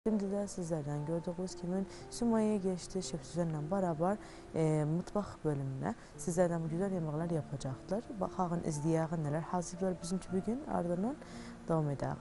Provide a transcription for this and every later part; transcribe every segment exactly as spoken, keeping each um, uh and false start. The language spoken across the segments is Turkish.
Şimdi de sizlerden gördüğünüz gibi Sümeyye geçti Şef Süzen'le beraber e, mutfak bölümüne sizlerden bu güzel yemekler yapacaklar. Bakın izleyelim neler hazırlar bizim bugün ardından devam edelim.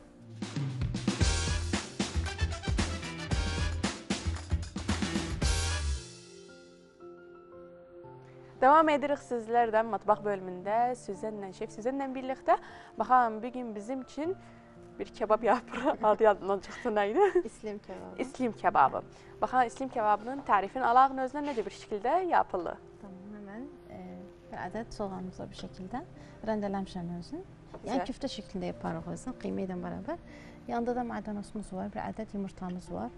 Devam edirik sizlerden mutfak bölümünde Süzen'le Şef Süzen'le birlikte. Bakalım bugün bizim için bir kebap yapır. Adı yadından çıktı neydi? İslim kebabı. İslim kebabı. Bakalım İslim kebabının tarifini alağın özüne necə bir şekilde yapılır? Tamam, hemen e, bir adet soğanımızı bir şekilde rendelemişim özünü. Yani küfte şeklinde yaparız özünü kıymayla beraber. Yanında da maydanozumuz var, bir adet yumurtamız var.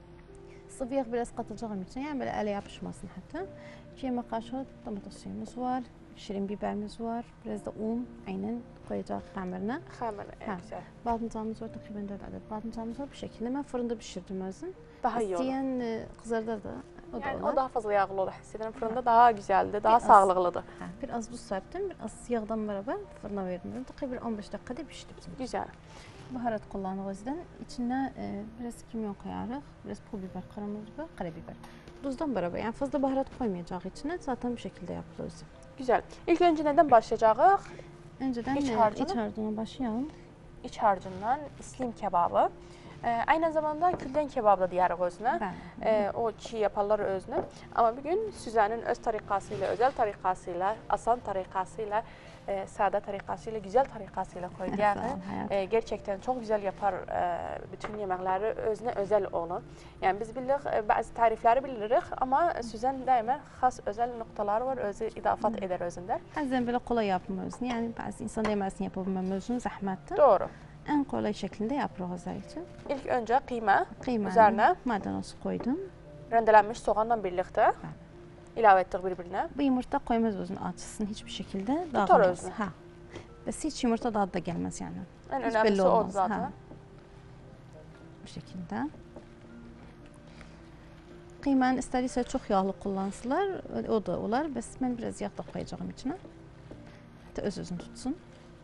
Sıvı yağ biraz katılacağım için yani böyle ele yapışmasın hatta. iki yemek kaşığı domates suyumuz var, şirin biberimiz var, biraz da un aynen koyacağız hamirine. Hamur, en güzel. Badımcanımız var, takriben dört adet badımcanımız var. Bu şekilde ben fırında pişirdim özünü. Daha iyi olur. İsteyen e, kızardır da. O Yani da olur. o daha fazla yağlı olur. Hissederim fırında daha güzeldir, daha Biraz. sağlıklıdır. Ha, biraz buz serptim, biraz yağdan beraber fırına verdim. Takriben on beş dakikada pişti bizim. Güzel. Baharat kullanırız yüzden. İçine e, biraz kimyon koyarız, biraz pul biber, kırmızı biber, karabiber. Tuzdan beraber yani fazla baharat koymayacağız içine. Zaten bu şekilde yapılır. Güzel. İlk önce neden başlayacağız? Önceden İç e, harcını? iç harcına başlayalım. İç harcından İslim kebabı. Ee, aynı zamanda külden kebabı da diyarıq özünə. Ee, o çiğ yaparlar özünə. Ama bugün Süzenin öz tarikasıyla, özel tarikasıyla, asan tarikasıyla, e, sade tarikasıyla, güzel tarikasıyla koyduq. e, gerçekten çok güzel yapar e, bütün yemekleri özüne özel olur. Yani biz bilirik, e, bazı tarifleri biliriz ama Süzen daima xas özel noktaları var, özü idafat eder özündə. Bazen böyle kolay yapma özünü. Yani bazı insan demezsin yapabilmem özünü zahmetli. Doğru. En kolay şeklinde yapıyoruz için. İlk önce kıyma, Kıymanın üzerine maydanoz koydum. rendelenmiş soğanla birlikte ilave ettik birbirine. Bu yumurta koymaz özünü açsın hiçbir şekilde Tutar dağılmaz. özünü. Ha. Bes hiç yumurta tadı da gelmez yani. En Hiç önemlisi belli o olmaz. zaten. Ha. Bu şekilde. Kıymanın istediyse çok yağlı kullansınlar, o da olar. Bes ben biraz yağ da koyacağım içine. Hatta öz özünü tutsun.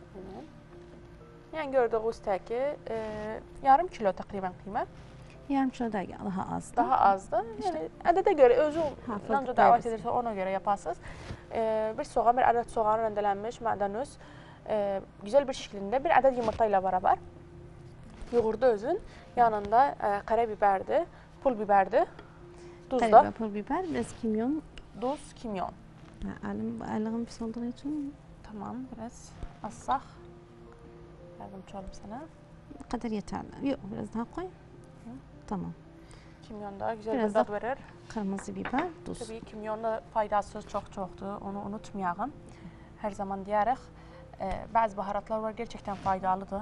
Yani gördüğünüz ki e, yarım kilo takriben kıyma. Yarım kilo da daha az. Daha azdı. Yani adede göre özü nanca davet edirse ona göre yaparsınız. E, bir soğan, bir adet soğan rendelenmiş maydanoz. E, güzel bir şekilde bir adet yumurta ile beraber yoğurdu özün. Yanında e, karabiberdi, pul biberdi, tuz da. Karabiber, pul biber, biraz kimyon. Tuz, kimyon. Ha, elim, elim pis olduğu için. Tamam, biraz assak. Yardımcı olayım sana. Bu kadar yeterli. Yok, biraz daha koy. Hı. Tamam. Kimyon da güzel biraz bir tat verir. Kırmızı biber, tuz. Tabii kimyonun faydası çok çoktu. Onu unutmayalım. Her zaman diyerek e, bazı baharatlar var gerçekten faydalıdır.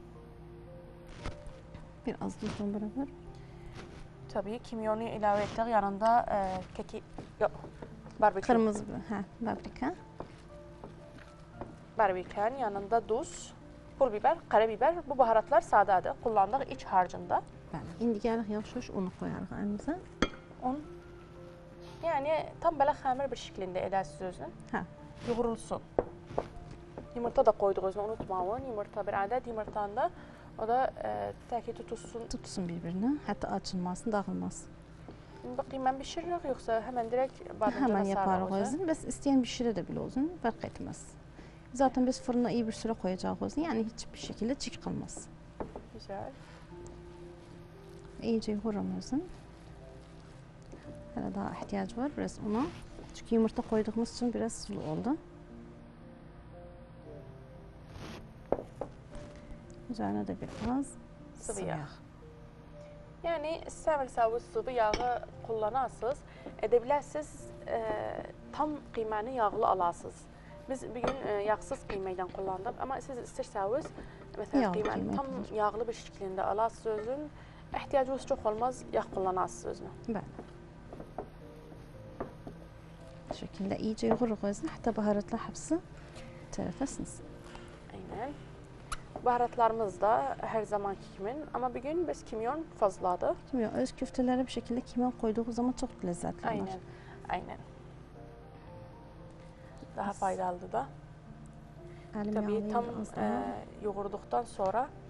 Biraz tuzla beraber. Tabii kimyonu ilave ettik. Yanında e, keki yok. Barbekü. Kırmızı biber, ha, paprika. Barbekünün yanında tuz, pul biber, karabiber. Bu baharatlar sadedir. Kullandık iç harcında. Bəli. İndi gəlirik yavaş-yavaş unu koyarıq əlimizə. Un. Yani tam böyle xəmir bir şeklinde edəsiniz özünü. Hə. Yoğurulsun. Yumurta da koyduq özünü unutmayın. Yumurta bir adet yumurtanın da o da e, təki tutulsun. Tutsun bir-birinə, hətta açılmasın, dağılmasın. Bakayım ben pişiririk yoksa hemen direkt badımcana Hemen yaparıq sarılır. özün. Bəs istəyən bişirə də bilir özün, fərq etməz. Zaten biz fırına iyi bir süre koyacağıq özün, yəni hiçbir şekilde çiğ qalmaz. Güzel. İyice yoğuram özün. Hələ daha ihtiyac var biraz una. Çünkü yumurta koyduğumuz için biraz sulu oldu. Üzerine de biraz Sıvı yağ. Yani istəmirsəniz sıvı yağı kullanarsınız. Edebilirsiniz e, tam kıymanı yağlı alasınız. Biz bugün e, yağsız kıymadan kullandık ama siz isterseniz mesela Yağlı kıymanı kıyma tam yapılır. yağlı bir şekilde alasınız özün. İhtiyacınız çok olmaz, yağ kullanarsınız özünü. Bəli. Bu şekilde iyice yoğuruq özünü, hatta baharatlar hepsi tərəfəsiniz. Aynen. Baharatlarımız da her zamanki kimin ama bugün biz kimyon fazladır. Kimyon, öz köftelere bir şekilde kimyon koyduğu zaman çok lezzetli olur. Aynen, aynen. Daha faydalı da. Əlim Tabii yağlıydı tam az e, daha. yoğurduktan sonra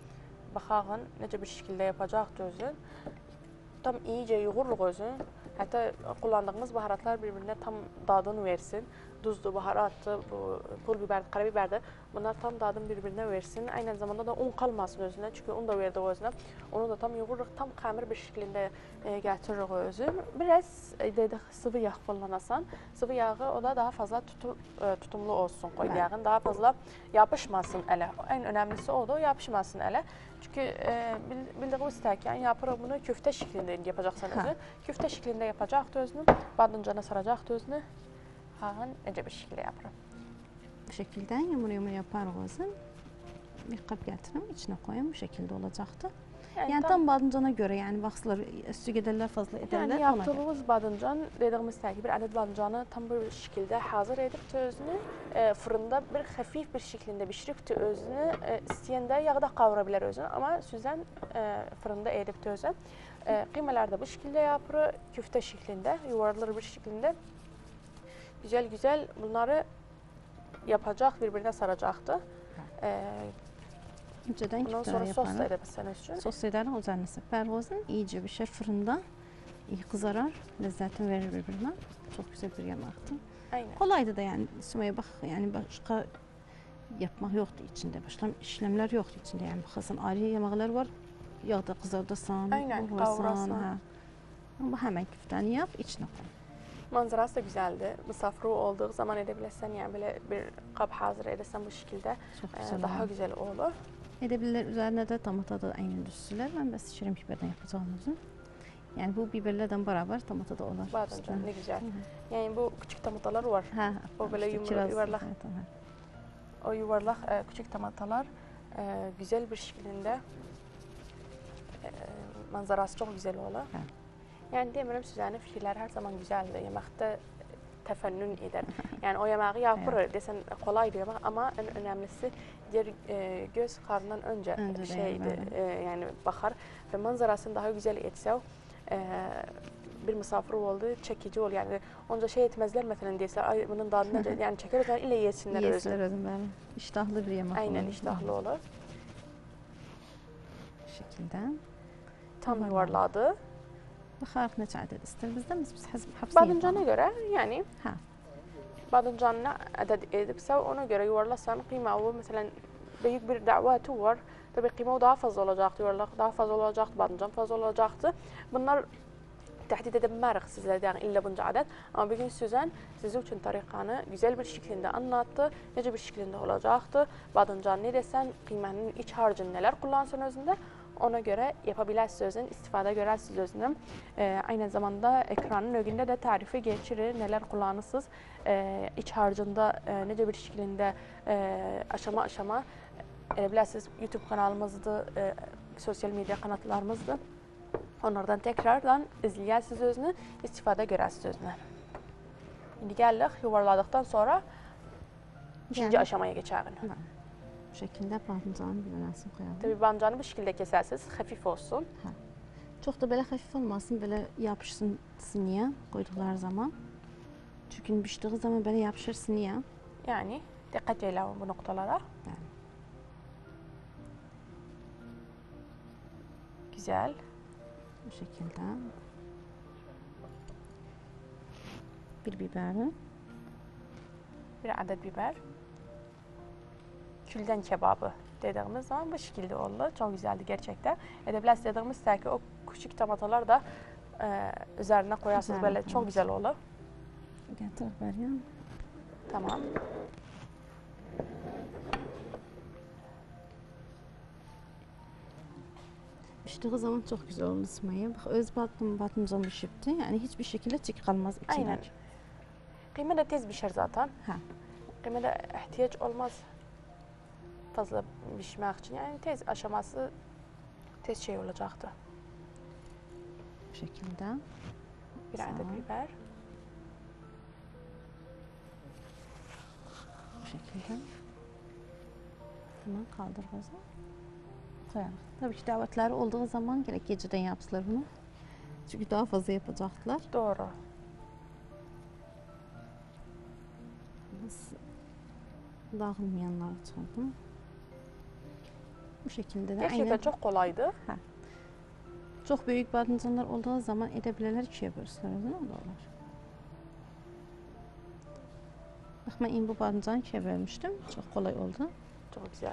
baxağın necə bir şəkildə yapacaqdır özün. Tam iyice yoğuruq özün. Hətta kullandığımız baharatlar birbirine tam dadını versin. Duzlu, baharatlı, bu pul biber, karabiber de bunlar tam dadını birbirine versin. Aynı zamanda da un kalmasın özüne. Çünkü un da verdik özüne. Onu da tam yoğuruq, tam xəmir bir şekilde e, getiririk özün. Biraz e, dedik sıvı yağ kullanasan. Sıvı yağı o da daha fazla tutu, e, tutumlu olsun. Koy yağın daha fazla yapışmasın ələ. En önemlisi o da o yapışmasın ələ. Çünkü e, bildiğimiz təkən yapırıq bunu köfte şeklinde yapacaqsan özün. Köfte şeklinde yapacaqdır özünü. Badıncana saracaqdır özünü. Xağın necə bir şekilde yapırıq. Bu şekilde yumur yumur yaparıq özün. Bir qap gətirim, içine koyun bu şekilde olacaktı. Yani, yani tam, tam badıncana göre yani vaxtlar su gedərlər fazla edərlər. Yani yaptığımız badıncan dediğimiz təki bir adet badıncanı tam bir şekilde hazır edip özünü e, fırında bir hafif bir şekilde pişirip özünü e, istəyəndə yağda qavurabilir özünü ama süzən e, fırında edip özünü. E, kıymeler de bu şekilde yapılır, küfte şeklinde, yuvarlar bir şekilde. Güzel güzel bunları yapacak, birbirine saracaktı. E, Önceden Ondan sonra sos da edebilseniz için. Sos ederim üzerine sefer olsun. İyice pişer fırında. İyi kızarar. Lezzetini verir birbirine. Çok güzel bir yemaktı. Aynen. Kolaydı da yani. Sümeye bak yani başka yapmak yoktu içinde. Başka işlemler yoktu içinde. Yani bakarsın ayrı yemekler var. Yağda kızardasan, aynen, kavurasan. Ha. Ama hemen küfteni yap, içine koy. Manzarası da güzeldi. Misafir olduğu zaman edebilirsen yani böyle bir kap hazır edersen bu şekilde e, daha olur. Güzel olur. Edebilirler. Üzerine de tomata da aynı düşsüler. Ben bes şirin biberden yapacağım uzun. Yani bu biberlerden beraber tomata da olur. Badıncan ne güzel. Hı hı. Yani bu küçük tomatalar var. Ha, o böyle işte yumru, yuvarlak. Evet, evet. O yuvarlak e, küçük tomatalar e, güzel bir şekilde e, manzarası çok güzel olur. Ha. Yani demirim sizlerin fikirler her zaman güzeldir. Yemekte tefennün eder. Yani o yemeği yapır evet. Desen kolay bir yemek ama en önemlisi diğer e, göz karnından önce, önce şeydi e, yani bakar ve manzarasını daha güzel etse e, bir misafir oldu çekici ol yani onca şey etmezler mesela dese ay bunun dadını yani çeker o ile yesinler özü. Yesinler özüm ben. İştahlı bir yemek aynen, olur. iştahlı olur. Bu şekilde. Tam yuvarladı. Baxarıq neçə ədəd istər bizdən biz hepsini Badıncana göre yani ha. Badıncana ədəd edipse ona göre yuvarlasan kıymağı mesela büyük bir davetı var. Tabii kıymağı daha fazla olacaktı, yuvarlak daha fazla olacaktı, badıncan fazla olacaktı. Bunlar tehdit edilmez sizlerden yani illa bunca adet. Ama bugün Süzen sizin için tarikanı güzel bir şekilde anlattı. Nece bir şekilde olacaktı. Badıncan ne desen, kıymanın iç harcını neler kullansın özünde. Ona göre yapabilirsiniz özün, istifade görərsiniz özünü. Ee, aynı zamanda ekranın önünde de tarifi geçirir, neler kullanırsınız. Ee, iç harcında e, nece bir şekilde e, aşama aşama edebilirsiniz. YouTube kanalımızdı, e, sosyal medya kanatlarımızdı. Onlardan tekrardan izleyərsiniz özünü, istifade görərsiniz özünü. Şimdi geldik, yuvarladıktan sonra ikinci yani, aşamaya geçelim. Bu şekilde badıncanı bir nasıl koyalım. Tabii badıncanı bu şekilde kesersiniz, hafif olsun. Ha. Çok da böyle hafif olmasın, böyle yapışsın siniye koydukları zaman. Çünkü piştiği zaman böyle yapışır siniye. Yani dikkat edelim bu noktalara. Yani. Güzel. Bu şekilde. Bir biberi. Bir adet biber. Külden kebabı dediğimiz zaman bu şekilde oldu. Çok güzeldi gerçekten. Edebiliriz dediğimiz ki o küçük tomatalar da e, üzerine koyarsınız böyle çok güzel olur. Getir vereyim. Tamam. Piştiği zaman çok güzel olur Sümeyye. Bak öz batım batımcan pişipti. Yani hiçbir şekilde çiğ kalmaz içine. Aynen. Kıyma da tez pişer zaten. Ha. Kıyma da ihtiyaç olmaz fazla pişmek için. Yani tez aşaması tez şey olacaktı. Bu şekilde. Bir adet biber. Bu şekilde. Hemen kaldır kızım. Koyalım. Tabii ki davetleri olduğu zaman gerek geceden yapsınlar bunu. Çünkü daha fazla yapacaklar. Doğru. Nasıl dağılmayanları çıkardım. Bu şekilde de Gerçekten aynen. çok kolaydı. Ha. Çok büyük badımcanlar olduğu zaman edebilirler, ikiye bölsünler özünü, o da olur. Bak, ben indi bu badımcanı ikiye bölmüştüm. Çok kolay oldu. Çok güzel.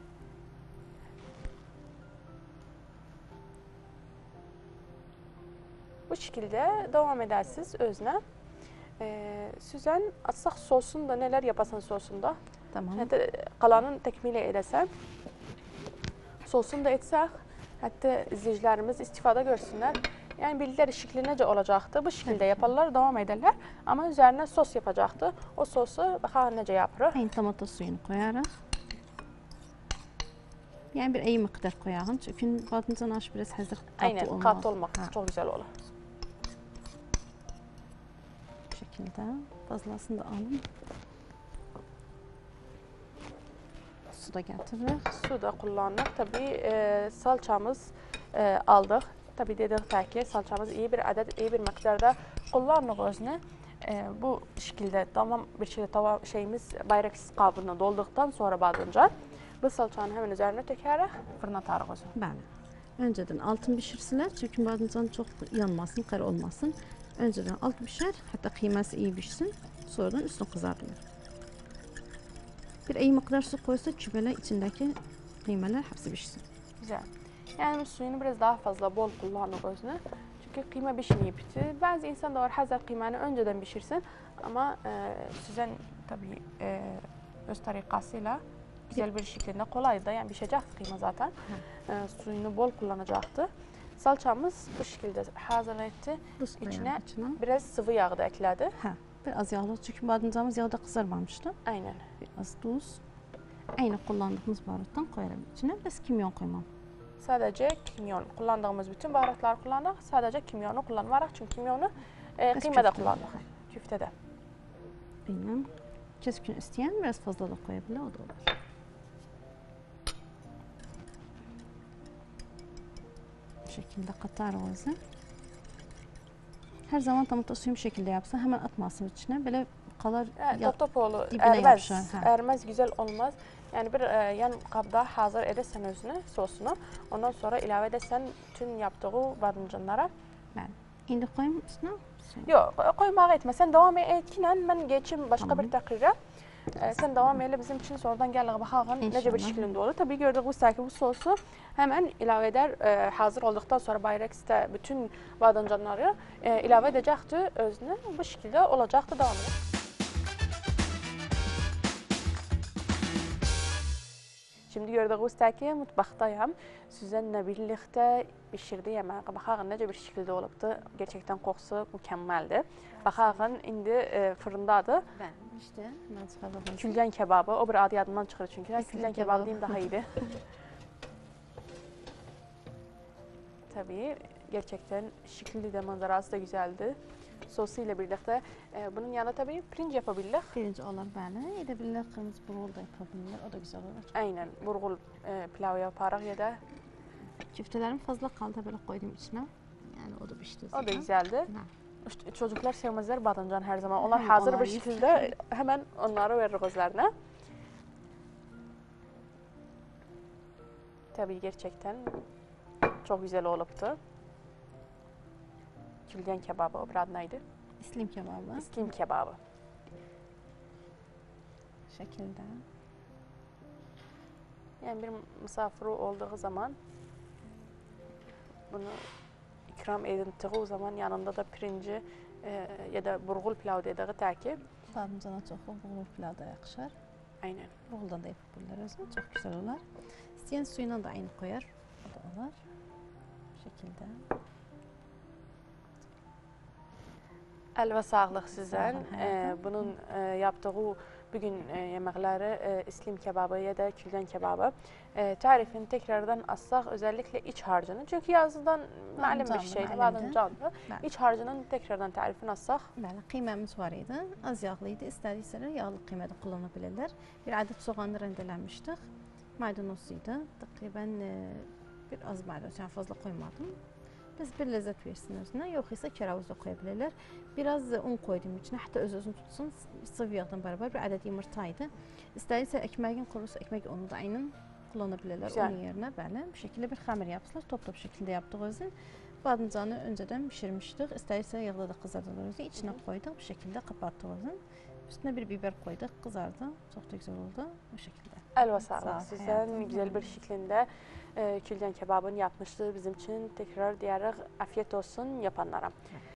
Bu şekilde devam edersiniz özüne. Ee, Süzen, atsaq sosunu da neler yapasan sosunda. Tamam. Hatta qalanın təkmili eləsən. Sosunu da etsək, hətta izləyicilərimiz istifade görsünlər. Yəni bildikləri şəkli necə olacaqdı. Bu şəkildə yaparlar, devam ederler. Ama üzerine sos yapacaktı. O sosu baxaq necə yapırıq. Aynı tomato suyunu koyarıq. Yani bir iyi miqdar koyalım. Çünkü badımcan aşı biraz hazır katı Aynen, olmaz. katı olmaq Ha. çok güzel olur. Bu şekilde fazlasını da alın. Su da getiririk. Su da kullandık. Tabii e, salçamız e, aldık. Tabii dedik ki salçamız iyi bir adet, iyi bir miktarda kullandık özünü. E, bu şekilde tamam bir şekilde tava şeyimiz bayrak kabına dolduktan sonra badınca bu salçanın hemen üzerine tökerek fırına atarıq özünü. Bəli. Önceden altın pişirsinler. Çünkü badımcan çok yanmasın, kara olmasın. Önceden alt pişer. Hatta kıyması iyi pişsin. Sonradan üstünü kızartılır. Bir iyi miktar su koysa kübele içindeki kıymeler hepsi pişsin. Güzel. Yani suyunu biraz daha fazla bol kullandık özünü. Çünkü kıyma pişmeyipti. Bazı insan da var hazır kıymanı önceden pişirsin. Ama e, Süzen tabii e, öz tarikasıyla güzel bir şekilde kolay da yani pişecekti kıyma zaten. E, suyunu bol kullanacaktı. Salçamız bu şekilde hazır etti. İçine, içine biraz sıvı yağ da ekledi. Ha, biraz yağlı çünkü badımcanımız yağda kızarmamıştı. Aynen. Biraz tuz. Aynı kullandığımız baharattan koyarım içine. Biraz kimyon koymam. Sadece kimyon. Kullandığımız bütün baharatları kullandık. Sadece kimyonu kullanmarak çünkü kimyonu e, kıymada kullandık. Küftede. Aynen. Keskin isteyen biraz fazla da koyabilir, o da olur. Bu şekilde katar oğuzı. Her zaman tomato suyu bu şekilde yapsa hemen atmasın içine. Böyle kalar Yani, ya, top top olur. dibine Ermez. yapışar, ha. Ermez güzel olmaz. Yani bir e, yan kabda hazır edersen özünü, sosunu. Ondan sonra ilave edersen tüm yaptığı badımcanlara. ben. İndi koyayım üstüne. Yok koymağa etme. Sen devam etkiyle ben geçeyim başka Tamam. bir takrire. E, sen devam eyle bizim için sonradan gel baxağın necə bir şeklinde olur. Tabii gördük bu ki bu sosu hemen ilave eder. E, hazır olduktan sonra Bayrak'ta bütün badımcanları e, ilave edecekti özünü. Bu şekilde olacaktı devam eder. Şimdi gördüğünüz ki mutfaktayım. Süzenle birlikte pişirdi yemeği. Baxağın necə bir şekilde olubdu. Gerçekten kokusu mükemmeldi. Baxağın indi e, fırındadır. Ben işte hemen çıkaralım. Külden kebabı. O bir adı yadımdan çıxır çünkü. Kesinlikle Külden kebabı. kebabı diyeyim daha iyiydi. Tabii gerçekten şekilli de manzarası da güzeldi. Sosu ile birlikte. E, bunun yanında tabii pirinç yapabildik. Pirinç olur böyle. Edebilirler, kırmızı burul da yapabilirler. O da güzel olur. Aynen. Burgul e, pilavı yaparıq ya da. Küftelerim fazla kaldı, böyle koydum içine. Yani o da pişti zaten. O da güzeldi. Ha. İşte çocuklar sevmezler badımcan her zaman. Onlar Hı, hazır onlar bir yiyip- şekilde hemen onları verir gözlerine. Tabii gerçekten çok güzel oluptu. Külden kebabı, o bir adı neydi? İslim kebabı. İslim kebabı. Bu şekilde. Yani bir misafiri olduğu zaman bunu ikram edildiği zaman yanında da pirinci e, ya da burgul pilav dediği taki. Badımcana çok o bulgur pilav da yakışır. Aynen. Bulgurdan da yapabilirler özünü. Çok güzel olur. İsteyen suyuna da aynı koyar. O da olur. Bu şekilde. Elve sağlık sizden. Sağ olun, Ee, bunun e, yaptığı bugün e, yemekleri e, islim kebabı ya da külden kebabı. E, tarifini tekrardan atsak özellikle iç harcını. Çünkü yazıdan malum bir Badımcanlı, şeydi. malumdu. Badımcanlı. Ben. İç harcının tekrardan tarifini atsak. Bəli, qiymemiz var idi. Az yağlıydı. İstədikləri yağlı qiymədə kullanabilirler. Bir adet soğanı rendelenmiştik. Maydanoz idi. Təqribən e, bir az maydanoz, yani fazla koymadım. Biz bir lezzet versin özüne. Yox isə keravuz da koyabilirler. Biraz un koydum içine. Hatta öz özünü tutsun. Sıvı yağdan beraber bir adet yumurtaydı. İstədiksə ekmeğin kurusu ekmek unu da aynen kullanabilirler Güzel. onun yerine. Bəli, bu şekilde bir xəmir yapsınlar. Top top şekilde yaptık özün. Badımcanı önceden pişirmiştik. İsterse yağda da kızartılır özü. İçine koyduk. Bu şekilde kapattık özün. Üstüne bir biber koyduk. Kızardı. Çok da güzel oldu. Bu şekilde. Elva Sağ ol, sağlık. Sizden hayatım. güzel bir şekilde e, külden kebabını yapmıştı bizim için. Tekrar diyerek afiyet olsun yapanlara.